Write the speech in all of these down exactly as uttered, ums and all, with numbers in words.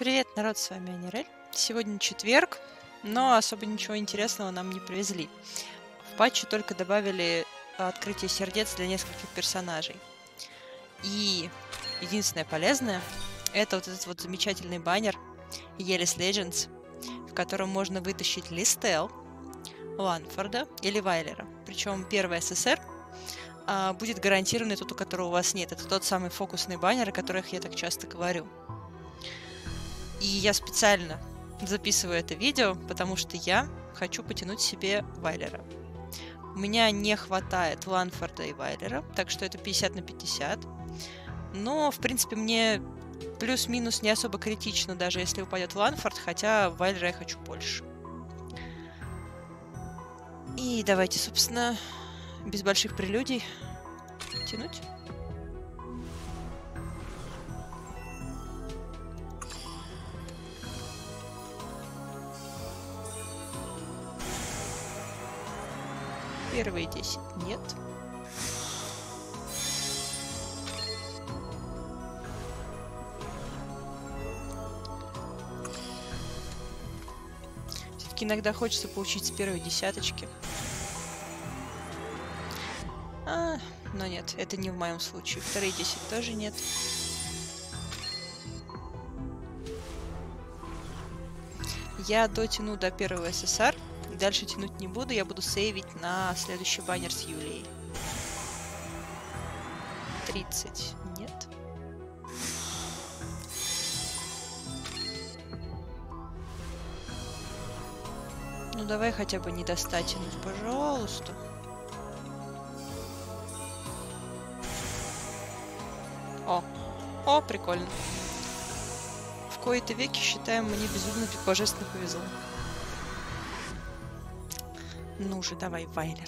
Привет, народ, с вами Анирель. Сегодня четверг, но особо ничего интересного нам не привезли. В патче только добавили открытие сердец для нескольких персонажей. И единственное полезное — это вот этот вот замечательный баннер Елис Legends, в котором можно вытащить Листел, Ланфорда или Вайлера. Причем первый СССР а, будет гарантированный тот, у которого у вас нет. Это тот самый фокусный баннер, о которых я так часто говорю. И я специально записываю это видео, потому что я хочу потянуть себе Вайлера. У меня не хватает Ланфорда и Вайлера, так что это пятьдесят на пятьдесят. Но, в принципе, мне плюс-минус не особо критично, даже если упадет Ланфорд, хотя Вайлера я хочу больше. И давайте, собственно, без больших прелюдий тянуть. Первые десять нет. Все-таки иногда хочется получить с первой десяточки. А, но нет, это не в моем случае. Вторые десять тоже нет. Я дотяну до первого СССР. Дальше тянуть не буду, я буду сейвить на следующий баннер с Юлией. тридцать. Нет. Ну давай хотя бы не достать тянуть, пожалуйста. О, о, прикольно. В кои-то веки, считаем, мне безумно божественно повезло. Ну же, давай, Вайлер.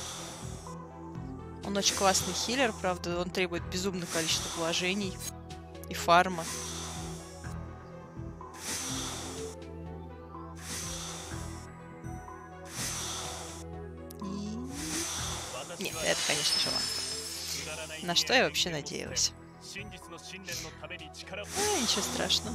Он очень классный хилер, правда, он требует безумное количество вложений и фарма. И... Нет, это, конечно же, Ланфорд. На что я вообще надеялась? А, ничего страшного.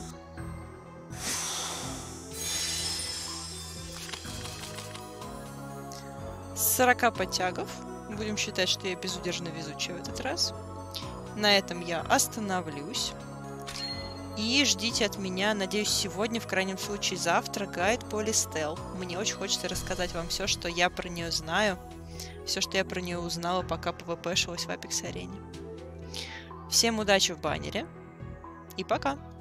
С сорока подтягов. Будем считать, что я безудержно везучая в этот раз. На этом я остановлюсь. И ждите от меня, надеюсь, сегодня, в крайнем случае завтра, гайд по Листел. Мне очень хочется рассказать вам все, что я про нее знаю. Все, что я про нее узнала, пока пвпшилась в Apex Арене. Всем удачи в баннере. И пока!